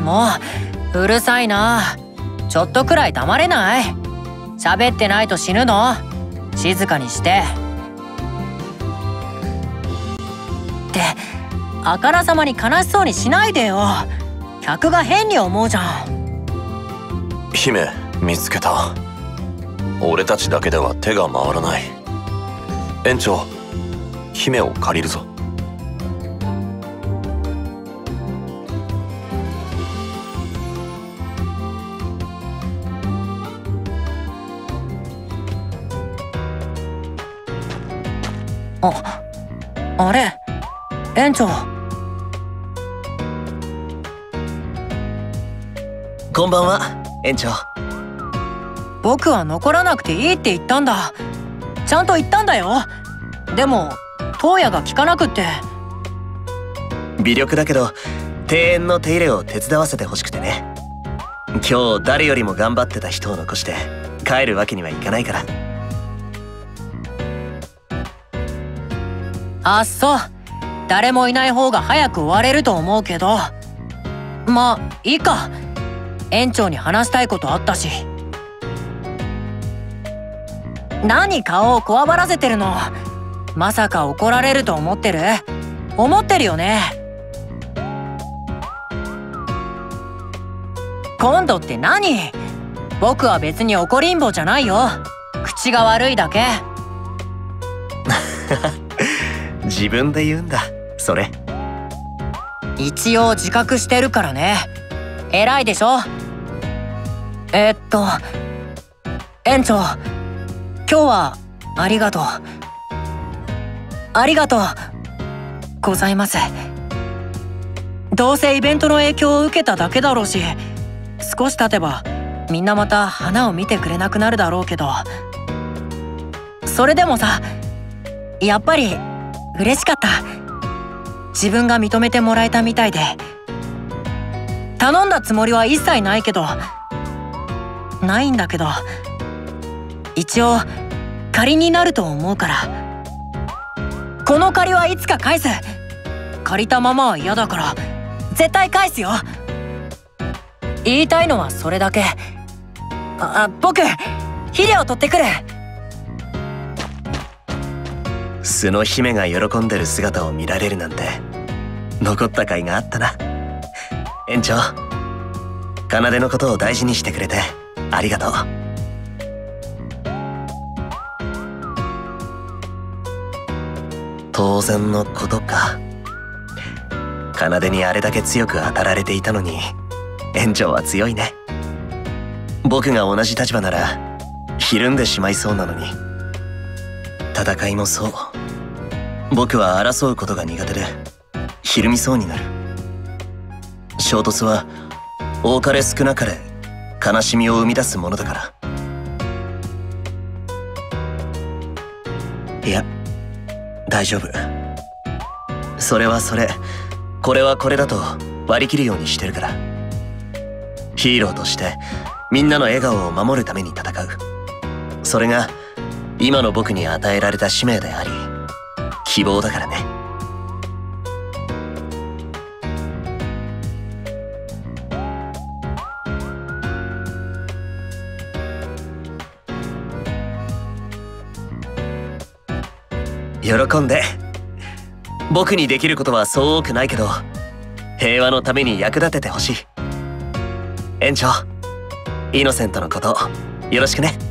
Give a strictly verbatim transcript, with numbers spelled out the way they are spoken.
もううるさいな。ちょっとくらい黙れない？喋ってないと死ぬの？静かにして。ってあからさまに悲しそうにしないでよ。客が変に思うじゃん。 姫、見つけた。俺たちだけでは手が回らない。園長、姫を借りるぞ。 あ、あれ、園長。 こんばんは、園長。 僕は残らなくていいって言ったんだ。ちゃんと言ったんだよ。でも燈矢が聞かなくって。 微力だけど庭園の手入れを手伝わせてほしくてね。今日誰よりも頑張ってた人を残して帰るわけにはいかないから。 あっそう。誰もいない方が早く終われると思うけど、まあいいか。園長に話したいことあったし。何顔をこわばらせてるの？まさか怒られると思ってる？思ってるよね。今度って何？僕は別に怒りんぼじゃないよ。口が悪いだけ。 自分で言うんだ、それ。 一応自覚してるからね。偉いでしょ。えー、っと園長、今日はありがとう。ありがとうございます。どうせイベントの影響を受けただけだろうし、少し経てばみんなまた花を見てくれなくなるだろうけど、それでもさ、やっぱり嬉しかった。自分が認めてもらえたみたいで。頼んだつもりは一切ないけどないんだけど一応借りになると思うから。この借りはいつか返す。借りたままは嫌だから絶対返すよ。言いたいのはそれだけ。あ、僕ヒレを取ってくる。 素の姫が喜んでる姿を見られるなんて残った甲斐があったな。園長、奏のことを大事にしてくれてありがとう。当然のことか。奏にあれだけ強く当たられていたのに園長は強いね。僕が同じ立場ならひるんでしまいそうなのに。戦いもそう。僕は争うことが苦手でひるみそうになる。衝突は多かれ少なかれ悲しみを生み出すものだから。いや、大丈夫。それはそれ、これはこれだと割り切るようにしてるから。ヒーローとしてみんなの笑顔を守るために戦う。それが今の僕に与えられた使命であり希望だからね。喜んで。僕にできることはそう多くないけど平和のために役立ててほしい。園長、イノセントのことよろしくね。